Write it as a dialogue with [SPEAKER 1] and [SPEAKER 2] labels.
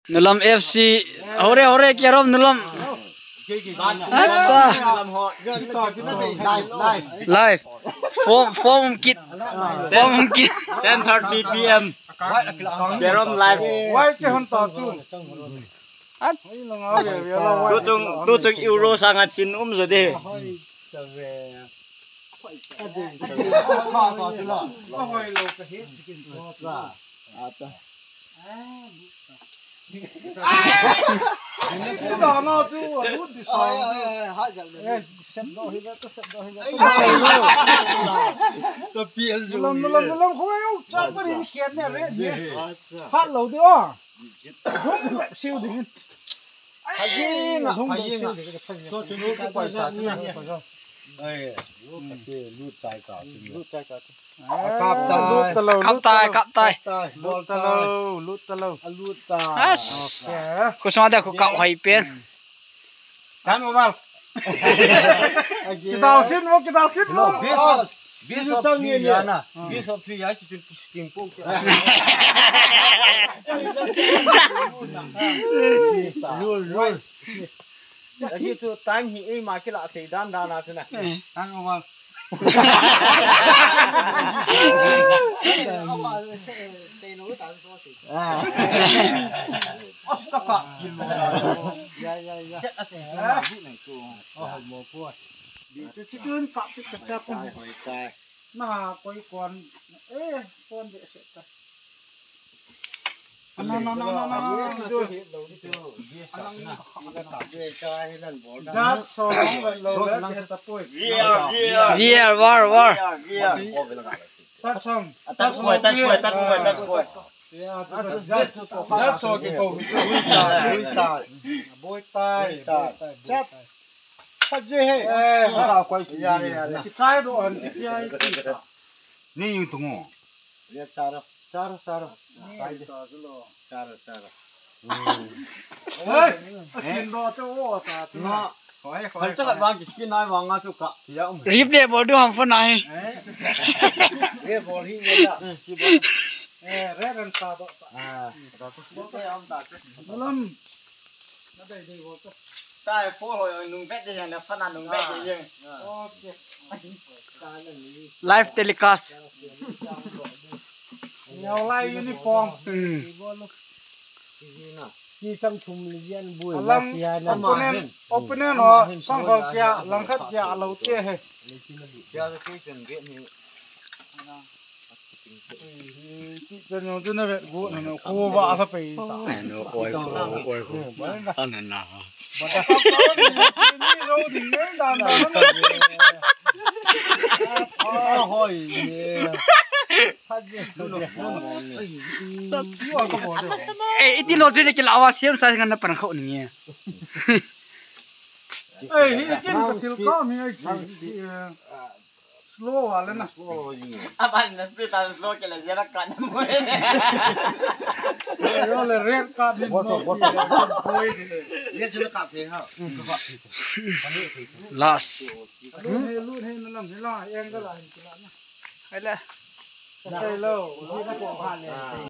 [SPEAKER 1] Nulam FC hore kia rom nulam live form kit
[SPEAKER 2] 10:30 p.m. Serum live.
[SPEAKER 3] Why cái hòn tàu chú?
[SPEAKER 2] Tu chung euro sangat chin rồi đi.
[SPEAKER 3] Đó nó chú rút thì sao? Nó không ai chắc cái gì khiển này đấy. Phát lâu đi à? Siêu đi. Phải gì là không được siêu đi. Cho chúng nó cái quay ra như này. Đây, lút trái cả.
[SPEAKER 1] Cặp tay
[SPEAKER 3] lút
[SPEAKER 1] cô sao đây cô cạo hay bên
[SPEAKER 3] cán vào vào cái tàu khít luôn biết sao như vậy nè biết sao phi giá chỉ tiền phong luôn cái chỗ tang hi mà cái lạ thì đan đan thế này cán vào vào
[SPEAKER 1] war
[SPEAKER 3] That's xong.
[SPEAKER 2] That's boy.
[SPEAKER 3] Yeah, that's all cái câu bôi tai chết phát gì hết sao quay ra đây cái trái đồ ăn cái ai
[SPEAKER 4] นี่อยู่ตรงอ๋อ
[SPEAKER 3] เนี่ยชาร์ไปดิชาร์เฮ้ยกินรอเจ้าวัวตาที่น่ะ
[SPEAKER 2] คนจะกันวางกี่น้อยวางงาสุกะเดี๋ยว
[SPEAKER 1] รีบเดี๋ยวบอกดูham phun này
[SPEAKER 3] เรียบร้อยที่เนี่ยเรดันซาดเราต้องไปเอาตาจุลำนั่นได้วัวก็
[SPEAKER 2] ได้โฟล์นุ่งเบ็ดยังเนี่ยฟันนุ่งเบ็ดยัง
[SPEAKER 3] โอเค
[SPEAKER 1] live telecast
[SPEAKER 3] เอาไล่ยูนิฟอร์ม
[SPEAKER 4] ที่จังทุมเรียนบุย
[SPEAKER 3] ลังโอเปนเนอร์หรอสังกอลเกียลังคัดเกียเราเจ้เฮ้ จะโน้ตนั่นเป็นกูนั่นกูว่าอะไรไปตา
[SPEAKER 1] โอ้ยอันนั้นนะ
[SPEAKER 3] บัดนี้เราดีเงี้ยดันดันโอ้ยพัดเจ้ดูหน่อยตัดที่ว่าก็บอกเลย
[SPEAKER 1] เอ้ยที่เราจะได้กินลาวาเสียมใส่กันนะปนเขาหนึ่งเนี่ย
[SPEAKER 3] เอ้ยนี่กินกับทิลก้ามีไอ้slow อะไรนะ
[SPEAKER 2] อ่ะบ้านนัสเปตันสโลว์กันเลยจะรักกันมั้ยเนี่ย
[SPEAKER 3] เราเลยเรียกการดินโน่โอ้ยเรียกจุลกาเทฮะ
[SPEAKER 1] last
[SPEAKER 3] ลูดให้นั่นนั่นล่ะเองก็ล่ะ
[SPEAKER 1] ไปเลย
[SPEAKER 3] ใช่แล้วที่นักบอกผ่านเลย